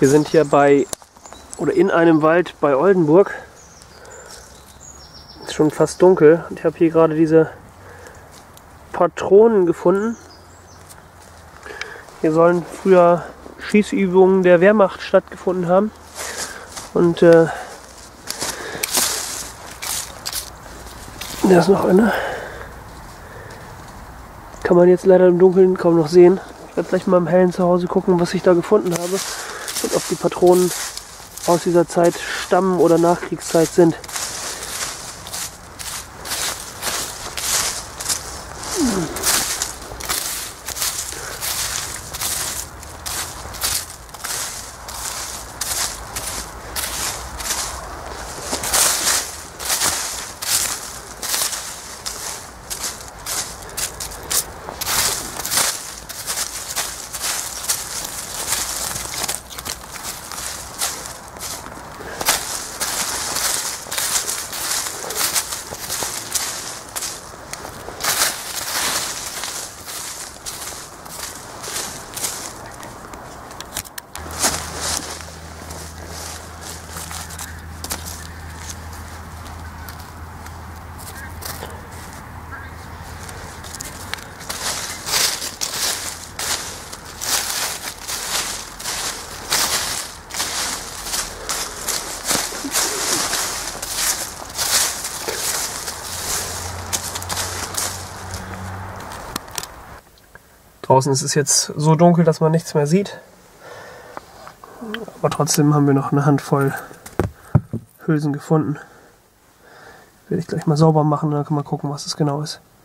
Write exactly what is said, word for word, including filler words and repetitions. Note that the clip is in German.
Wir sind hier bei oder in einem Wald bei Oldenburg. Ist schon fast dunkel und ich habe hier gerade diese Patronen gefunden. Hier sollen früher Schießübungen der Wehrmacht stattgefunden haben. Und äh, da ist noch eine. Kann man jetzt leider im Dunkeln kaum noch sehen. Ich werde gleich mal im Hellen zu Hause gucken, was ich da gefunden habe. Und ob die Patronen aus dieser Zeit stammen oder Nachkriegszeit sind. Draußen ist es jetzt so dunkel, dass man nichts mehr sieht. Aber trotzdem haben wir noch eine Handvoll Hülsen gefunden. Werde ich gleich mal sauber machen und dann kann man gucken, was es genau ist.